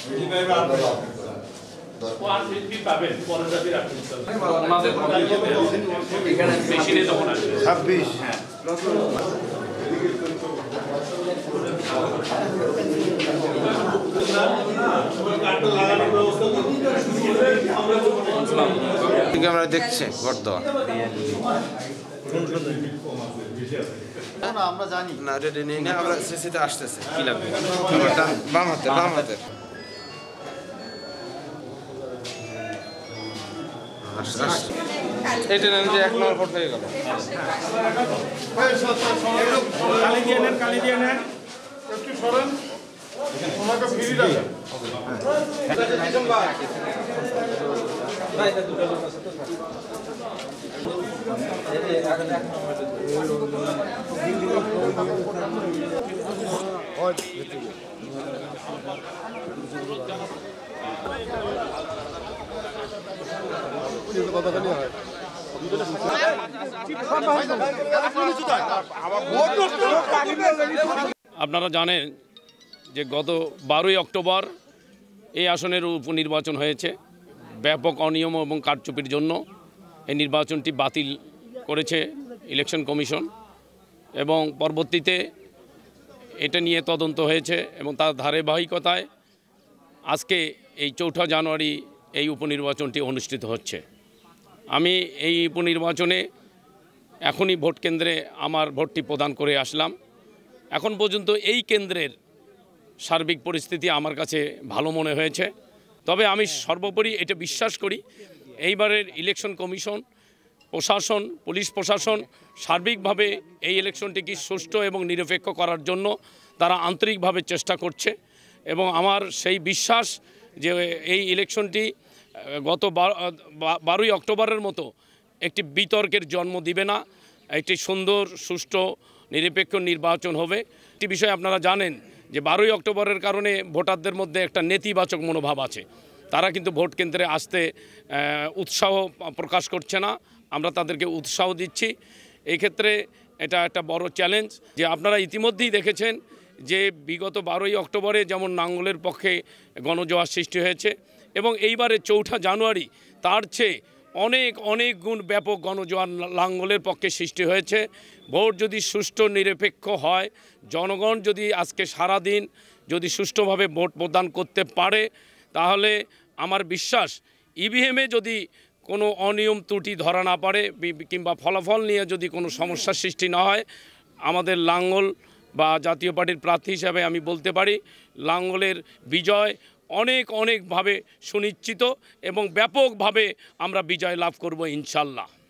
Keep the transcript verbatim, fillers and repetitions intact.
ছাব্বিশ আমরা দেখছি বর্তমান আমরা জানি না রেডি নেই না আমরা সিসিতে আসতেছে কি লাগবে বাম হাতে বাম হাতে এটা নেন যে এক নম্বর ভোট হয়ে গেল কালি দিয়ে নেন কালি দিয়ে নেন একটু সরেন ওনাকে ফিরিয়ে রাখেন আপনারা জানেন যে গত বারোই অক্টোবর এই আসনের উপনির্বাচন হয়েছে। ব্যাপক অনিয়ম এবং কারচুপির জন্য এই নির্বাচনটি বাতিল করেছে ইলেকশন কমিশন এবং পরবর্তীতে এটা নিয়ে তদন্ত হয়েছে এবং তার ধারাবাহিকতায় আজকে এই চৌঠা জানুয়ারি এই উপনির্বাচনটি অনুষ্ঠিত হচ্ছে। আমি এই উপনির্বাচনে এখনই ভোট কেন্দ্রে আমার ভোটটি প্রদান করে আসলাম। এখন পর্যন্ত এই কেন্দ্রের সার্বিক পরিস্থিতি আমার কাছে ভালো মনে হয়েছে। তবে আমি সর্বোপরি এটা বিশ্বাস করি এইবারের ইলেকশন কমিশন, প্রশাসন, পুলিশ প্রশাসন সার্বিকভাবে এই ইলেকশনটিকে সুষ্ঠু এবং নিরপেক্ষ করার জন্য তারা আন্তরিকভাবে চেষ্টা করছে এবং আমার সেই বিশ্বাস যে এই ইলেকশনটি গত বারোই অক্টোবরের মতো একটি বিতর্কের জন্ম দিবে না, একটি সুন্দর সুষ্ঠু নিরপেক্ষ নির্বাচন হবে। একটি বিষয় আপনারা জানেন যে বারোই অক্টোবরের কারণে ভোটারদের মধ্যে একটা নেতিবাচক মনোভাব আছে, তারা কিন্তু ভোট কেন্দ্রে আসতে উৎসাহ প্রকাশ করছে না। আমরা তাদেরকে উৎসাহ দিচ্ছি। এই ক্ষেত্রে এটা একটা বড় চ্যালেঞ্জ যে আপনারা ইতিমধ্যেই দেখেছেন যে বিগত বারোই অক্টোবরে যেমন লাঙ্গলের পক্ষে গণজোয়ার সৃষ্টি হয়েছে এবং এইবারে চৌঠা জানুয়ারি তার চেয়ে অনেক অনেক গুণ ব্যাপক গণজোয়ার লাঙ্গলের পক্ষে সৃষ্টি হয়েছে। ভোট যদি সুষ্ঠু নিরপেক্ষ হয়, জনগণ যদি আজকে সারাদিন যদি সুষ্ঠুভাবে ভোট প্রদান করতে পারে, তাহলে আমার বিশ্বাস ইভিএমে যদি কোনো অনিয়ম ত্রুটি ধরা না পারে কিংবা ফলাফল নিয়ে যদি কোনো সমস্যার সৃষ্টি না হয়, আমাদের লাঙ্গল বা জাতীয় পার্টির প্রার্থী হিসাবে আমি বলতে পারি লাঙ্গলের বিজয় অনেক অনেকভাবে সুনিশ্চিত এবং ব্যাপকভাবে আমরা বিজয় লাভ করব ইনশাল্লাহ।